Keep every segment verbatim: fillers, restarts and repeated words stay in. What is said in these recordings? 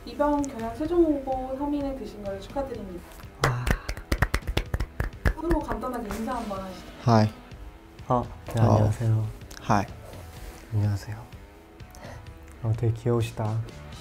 이번 경연 최종 후보 삼 위를 드신 걸 축하드립니다. 아... 서로 간단하게 인사 한번 하시죠. 하이. 어, 네, 어. 안녕하세요. 하이. 안녕하세요. 어, 되게 귀여우시다.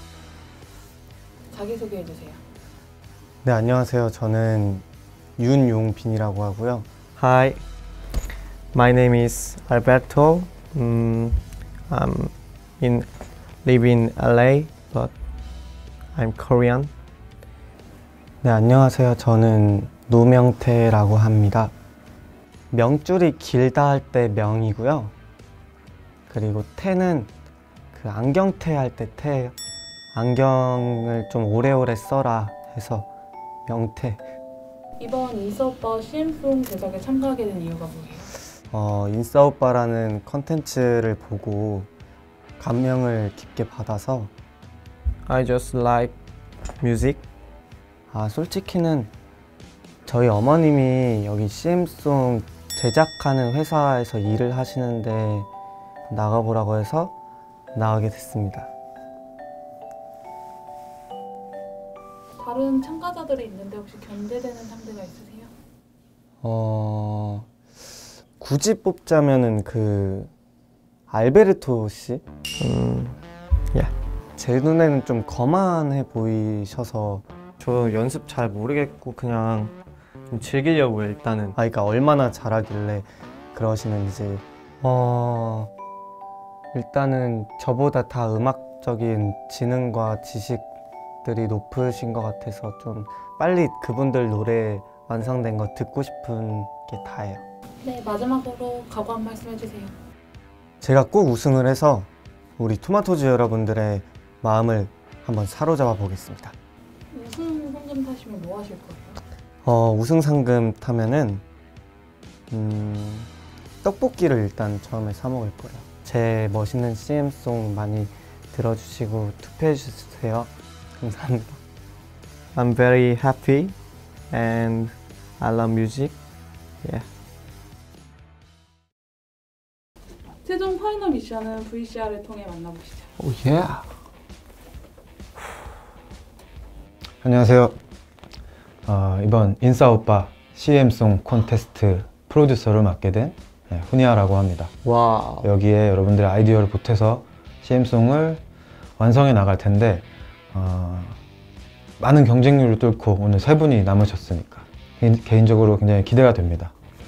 자기소개해주세요. 네, 안녕하세요. 저는 윤용빈이라고 하고요. Hi, my name is Alberto. Um, I'm in live in 엘에이, but I'm Korean. 네, 안녕하세요. 저는 노명태라고 합니다. 명줄이 길다 할 때 명이고요. 그리고 태는 그 안경테 할 때 태예요. 안경을 좀 오래오래 써라 해서 명태. 이번 인싸오빠 씨엠송 제작에 참가하게 된 이유가 뭐예요? 어, 인싸오빠라는 컨텐츠를 보고 감명을 깊게 받아서 I just like music. 아, 솔직히는 저희 어머님이 여기 씨엠송 제작하는 회사에서 일을 하시는데 나가보라고 해서 나가게 됐습니다. 다른 참가자들이 있는데 혹시 견제되는 상대가 있으세요? 어... 굳이 뽑자면은 그... 알베르토 씨? 음... 야. 제 눈에는 좀 거만해 보이셔서 저 연습 잘 모르겠고 그냥 좀 즐기려고요, 일단은. 아, 그러니까 얼마나 잘하길래 그러시는지. 어... 일단은 저보다 다 음악적인 지능과 지식들이 높으신 것 같아서 좀 빨리 그분들 노래 완성된 거 듣고 싶은 게 다예요. 네, 마지막으로 각오 한 말씀 해주세요. 제가 꼭 우승을 해서 우리 토마토즈 여러분들의 마음을 한번 사로잡아 보겠습니다. 우승 상금 타시면 뭐 하실 거예요? 어, 우승 상금 타면은 음, 떡볶이를 일단 처음에 사 먹을 거예요. 제 멋있는 씨엠송 많이 들어주시고 투표해 주세요. 감사합니다. I'm very happy and I love music. Yeah. 최종 파이널 미션은 브이씨알을 통해 만나보시죠. 오 예. 안녕하세요. 어, 이번 인싸오빠 씨엠송 콘테스트 프로듀서를 맡게 된 네, 훈이아라고 합니다. 와. 여기에 여러분들의 아이디어를 보태서 씨엠송을 완성해 나갈 텐데 어, 많은 경쟁률을 뚫고 오늘 세 분이 남으셨으니까 개인, 개인적으로 굉장히 기대가 됩니다.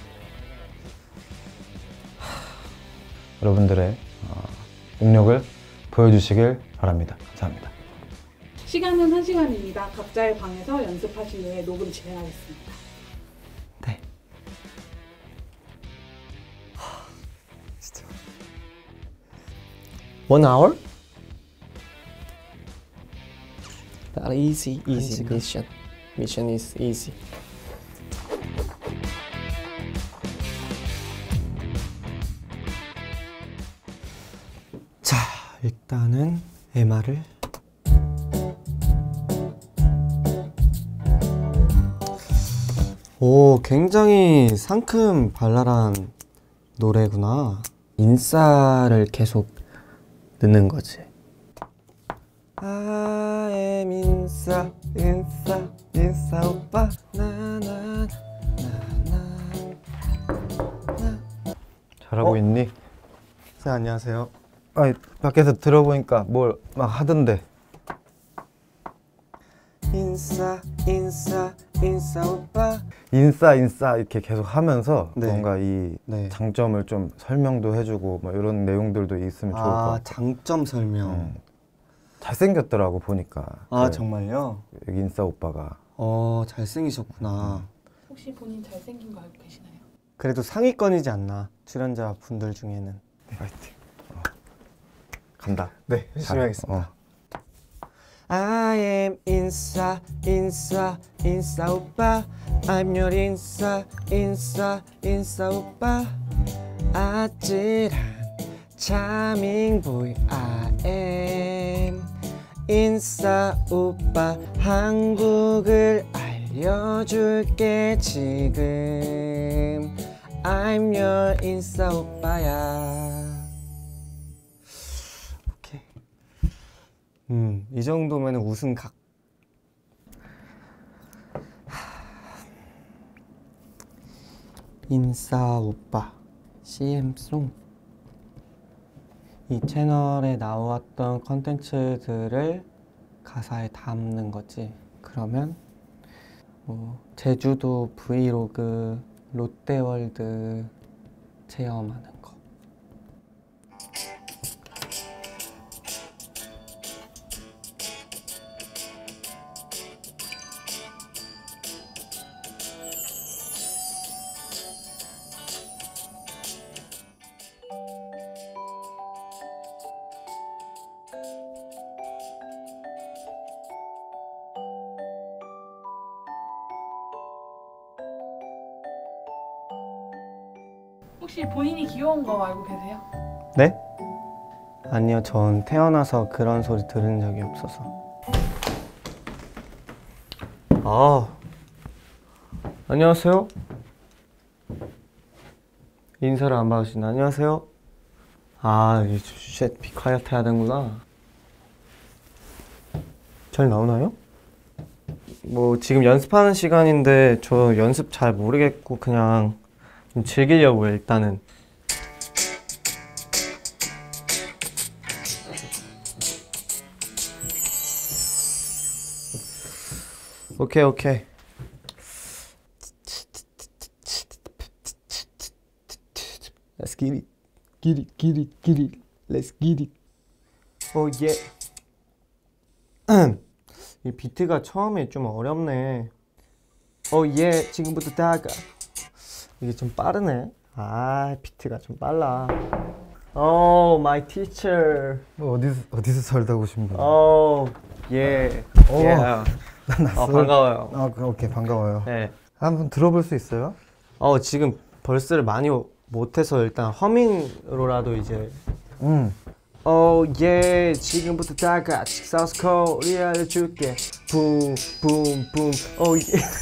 하, 여러분들의 어, 능력을 보여주시길 바랍니다. 감사합니다. 시간은 한 시간입니다. 각자의 방에서 연습하신 후에 녹음 진행하겠습니다. 네. 진짜. One hour? That easy, easy mission. Mission is easy. 자, 일단은 엠알을 오, 굉장히 상큼 발랄한 노래구나. 인싸를 계속 넣는 거지. I am 인싸, 인싸, 인싸 오빠. 나나, 나나, 나. 잘하고 어? 있니? 네, 안녕하세요. 아, 밖에서 들어보니까 뭘 막 하던데. 인싸, 인싸, 인싸 오빠. 인싸 인싸 이렇게 계속 하면서 네. 뭔가 이 네. 장점을 좀 설명도 해주고 뭐 이런 내용들도 있으면 좋을 것 아, 같아요. 장점 설명. 음. 잘생겼더라고 보니까. 아, 그 정말요? 여기 인싸 오빠가. 어, 잘생기셨구나. 혹시 본인 잘생긴 거 알고 계시나요? 그래도 상위권이지 않나, 출연자 분들 중에는. 파이팅. 어. 간다. 네, 열심히 하겠습니다. 어. I am 인싸, 인싸, 인싸 오빠. I'm your 인싸, 인싸, 인싸 오빠. 아찔한 charming boy I am. 인싸 오빠, 한국을 알려줄게 지금. I'm your 인싸 오빠야. 오케이. 음, 이 정도면 우승 각. 인싸 오빠 씨엠송. 이 채널에 나왔던 컨텐츠들을 가사에 담는 거지. 그러면 뭐 제주도 브이로그, 롯데월드 체험하는 거. 혹시 본인이 귀여운 거 알고 계세요? 네? 아니요, 전 태어나서 그런 소리 들은 적이 없어서. 아, 안녕하세요. 인사를 안 받으시나? 안녕하세요. 아, 쉣, 비콰이어트 해야 되는구나. 잘 나오나요? 뭐 지금 연습하는 시간인데 저 연습 잘 모르겠고 그냥 좀 즐기려고요, 일단은. 오케이, 오케이. Let's get it. Get it, get it, get it. Let's get it. 오, 예. 이 비트가 처음에 좀 어렵네. 오, 예. 지금부터 다가. 이게 좀 빠르네. 아, 비트가 좀 빨라. 오, my teacher. 뭐 어디서 어디서 살다 오신 분? 오, 예. 오, 예. 난 낯설. 어, 반가워요. 아, 오케이, 반가워요. 네. 한번 들어볼 수 있어요? 어, 지금 벌스를 많이 못해서 일단 허밍으로라도 이제. 응. 오, 예. 지금부터 다 같이 사우스 코리아 알려줄게. 붐, 붐, 붐. 오, 예.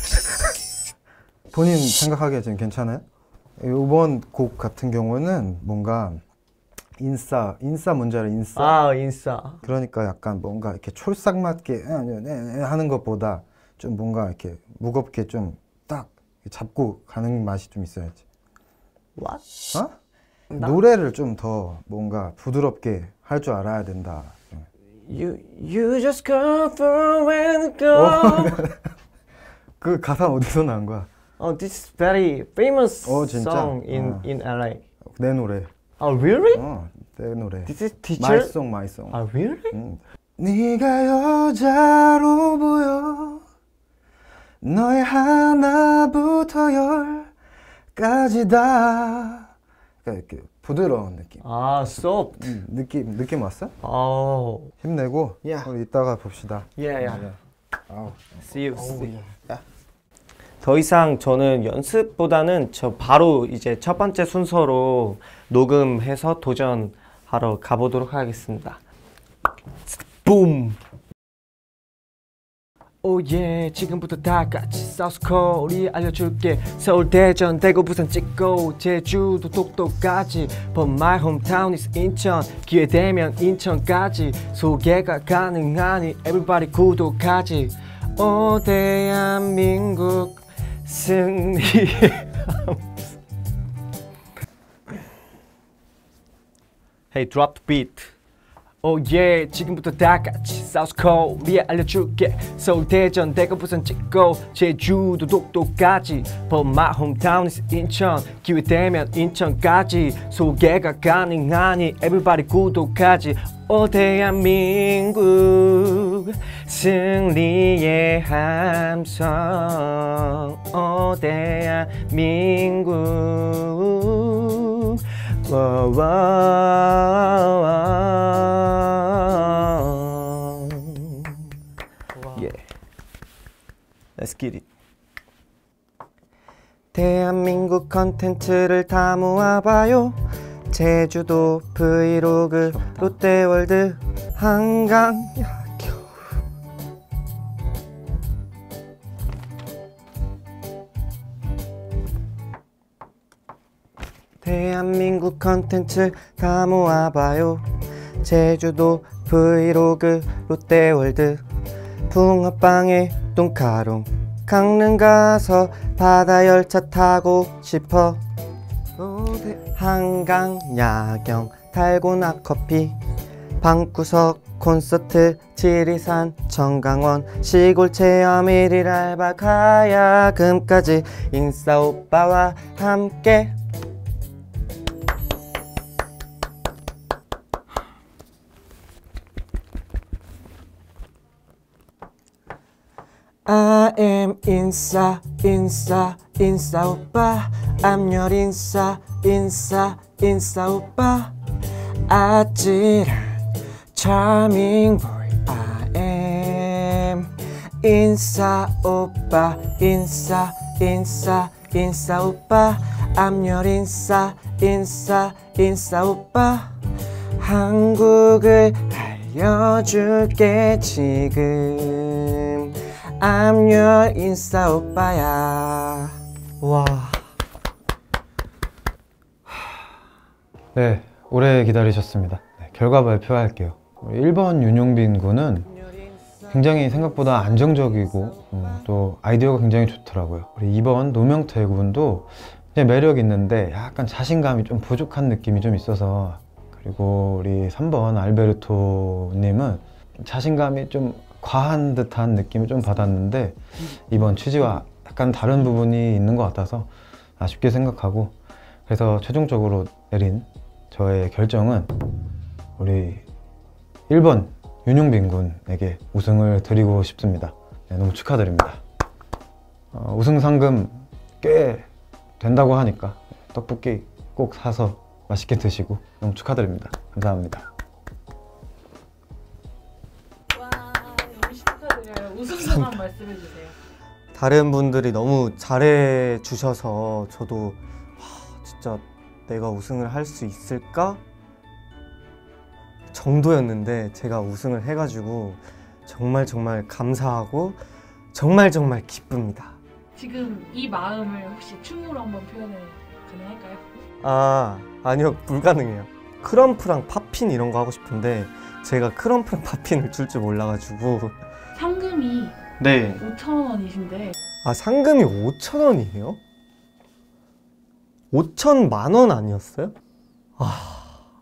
본인 생각하기에 지금 괜찮아요? 이번 곡 같은 경우는 뭔가 인싸, 인싸 뭔지 알아? 인싸? 아, 인싸. 그러니까 약간 뭔가 이렇게 촐싹맞게 하는 것보다 좀 뭔가 이렇게 무겁게 좀 딱 잡고 가는 맛이 좀 있어야지. What? 어? 나- 노래를 좀 더 뭔가 부드럽게 할 줄 알아야 된다. You, you just go for when go. 그 가사 어디서 나온 거야? Oh, this is very famous 어, 진짜? song in 어. in 엘에이. 내 노래. Oh, really? 어, 내 노래. This is teacher? 마이송, 마이송. Ah, really? 응. 네가 여자로 보여. 너의 하나부터 열까지 다. 그러니까 이렇게 부드러운 느낌. Ah, soft. 음, 느낌 느낌 왔어? Oh, 힘내고 Yeah. 우리 이따가 봅시다. yeah, yeah. 네. 아우. See you. See you. 더 이상 저는 연습보다는 저 바로 이제 첫 번째 순서로 녹음해서 도전하러 가보도록 하겠습니다. 붐! 오예, 지금부터 다 같이 사우스 코리아 알려줄게. 서울, 대전, 대구, 부산 찍고 제주도, 독도까지. But my hometown is 인천. 기회되면 인천까지 소개가 가능하니 everybody 구독하지. 오, 대한민국 승리의 Hey, drop the beat. Oh yeah, 지금부터 다 같이 사우스 코리아 알려줄게. 서울, 대전, 대구, 부산 찍고 제주도, 독도까지. But my hometown is 인천. 기회되면 인천까지 소개가 가능하니 everybody 구독하지. 오, 대한민국 승리의 함성. 오, 대한민국. Yeah. Let's get it. 대한민국 컨텐츠를 다 모아봐요. 제주도 브이로그, 롯데월드, 한강, 야경. 대한민국 컨텐츠 다 모아봐요. 제주도 브이로그 롯데월드 붕어빵에 뚱카롱 강릉 가서 바다 열차 타고 싶어. 한강 야경 달고나 커피 방구석 콘서트 지리산 청강원 시골 체험 일일 알바 가야금까지 인싸 오빠와 함께. I am 인싸 인싸 인싸 오빠 I'm your 인싸 인싸 인싸 오빠 아찔한 charming boy I am 인싸 오빠 인싸 인싸 인싸 오빠 I'm your 인싸 인싸 인싸 오빠 한국을 알려줄게 지금 I'm your 인싸 오빠야. 와. 네, 오래 기다리셨습니다. 네, 결과 발표할게요. 일 번 윤용빈 군은 굉장히 생각보다 안정적이고 음, 또 아이디어가 굉장히 좋더라고요. 우리 이 번 노명태 군도 매력 있는데 약간 자신감이 좀 부족한 느낌이 좀 있어서, 그리고 우리 삼 번 알베르토 님은 자신감이 좀 과한 듯한 느낌을 좀 받았는데 이번 취지와 약간 다른 부분이 있는 것 같아서 아쉽게 생각하고, 그래서 최종적으로 내린 저의 결정은 우리 일 번 윤용빈 군에게 우승을 드리고 싶습니다. 네, 너무 축하드립니다. 어, 우승 상금 꽤 된다고 하니까 떡볶이 꼭 사서 맛있게 드시고 너무 축하드립니다. 감사합니다. 와, 너무 축하드려요. 우승 소감 말씀해 주세요. 다른 분들이 너무 잘해 주셔서 저도 와, 진짜 내가 우승을 할 수 있을까? 정도였는데 제가 우승을 해가지고 정말 정말 감사하고 정말 정말 기쁩니다. 지금 이 마음을 혹시 춤으로 한번 표현을 가능할까요? 아, 아니요, 불가능해요. 크럼프랑 팝핀 이런 거 하고 싶은데 제가 크럼프랑 팝핀을 줄 줄 몰라가지고. 상금이 네. 오천 원이신데. 아, 상금이 오천 원이에요? 오천만 원 아니었어요? 아,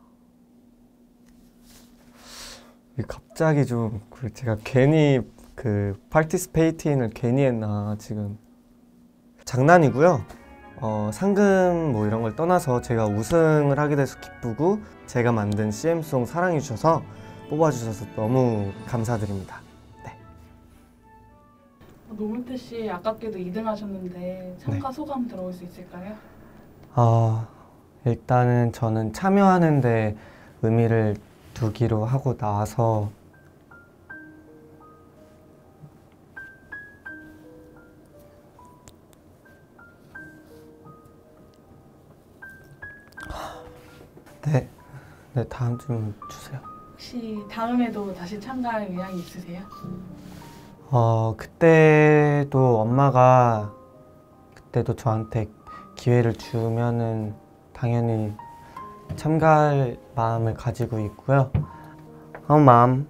갑자기 좀 제가 괜히 그 파티스페이팅을 괜히 했나 지금. 장난이고요. 어, 상금 뭐 이런 걸 떠나서 제가 우승을 하게 돼서 기쁘고, 제가 만든 씨엠송 사랑해 주셔서 뽑아주셔서 너무 감사드립니다. 네. 노명태 씨 아깝게도 이 등 하셨는데 참가 네. 소감 들어볼 수 있을까요? 어, 일단은 저는 참여하는데 의미를 두기로 하고 나와서 네, 네, 다음 좀 주세요. 혹시 다음에도 다시 참가할 의향이 있으세요? 어, 그때도 엄마가 그때도 저한테 기회를 주면은 당연히 참가할 마음을 가지고 있고요. 어, 마음.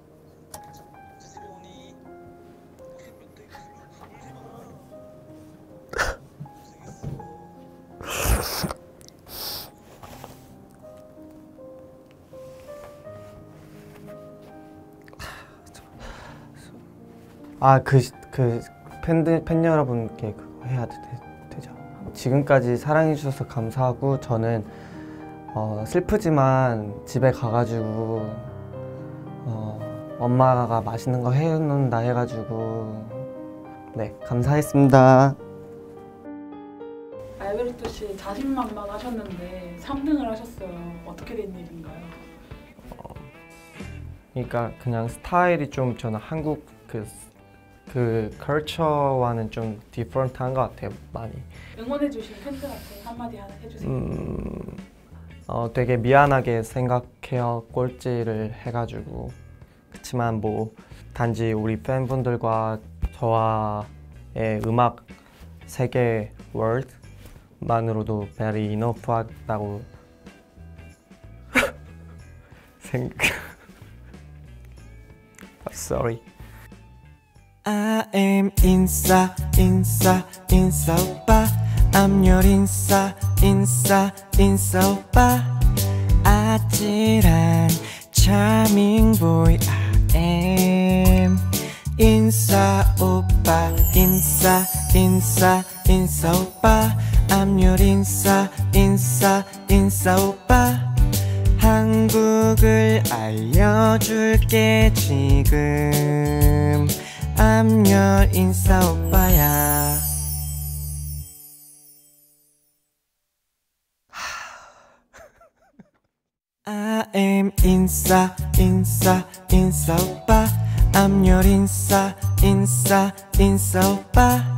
아, 그, 그 팬들, 팬 여러분께 그거 해야 되, 되죠. 지금까지 사랑해주셔서 감사하고, 저는 어, 슬프지만 집에 가가지고 어, 엄마가 맛있는 거 해놓는다 해가지고 네, 감사했습니다. 알베르토 씨 자신만만하셨는데 삼 등을 하셨어요. 어떻게 된 일인가요? 어, 그러니까 그냥 스타일이 좀 저는 한국 그, 그 컬처와는 좀 디퍼런트한 것 같아요, 많이. 응원해주신 팬들한테 한마디 하나 해주세요. 음, 어, 되게 미안하게 생각해요, 꼴찌를 해가지고. 그렇지만 뭐 단지 우리 팬분들과 저와의 음악 세계 월드만으로도 very enough하다고 생각. Sorry. I am 인싸 인싸 인싸 오빠 I'm your 인싸 인싸 인싸 오빠 아찔한 charming boy I am 인싸 오빠 인싸 인싸 인싸 오빠 I'm your 인싸 인싸 인싸 오빠 한국을 알려줄게 지금 I'm your 인싸 오빠야. I am 인싸 인싸 인싸 오빠 I'm your 인싸 인싸 인싸 오빠